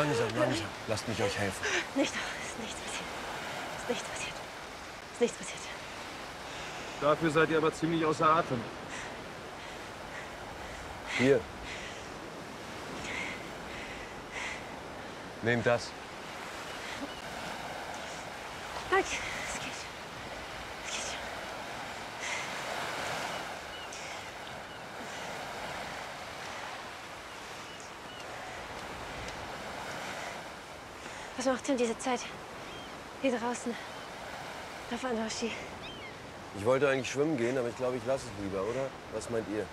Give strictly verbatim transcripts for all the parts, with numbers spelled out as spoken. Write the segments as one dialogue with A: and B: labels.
A: Langsam, langsam. Lasst mich euch helfen.
B: Nicht, ist nichts passiert. Ist nichts passiert. Ist nichts passiert.
C: Dafür seid ihr aber ziemlich außer Atem.
A: Hier. Nehmt das.
B: Danke, es geht. Es geht schon. Was macht Tim diese Zeit? Hier draußen. Auf Anhoshi.
A: Ich wollte eigentlich schwimmen gehen, aber ich glaube, ich lasse es lieber, oder? Was meint ihr?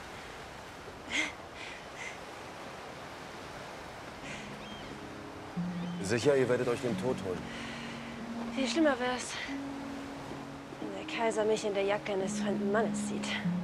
A: Sicher, ihr werdet euch den Tod holen.
B: Viel schlimmer wär's, wenn der Kaiser mich in der Jacke eines fremden Mannes sieht.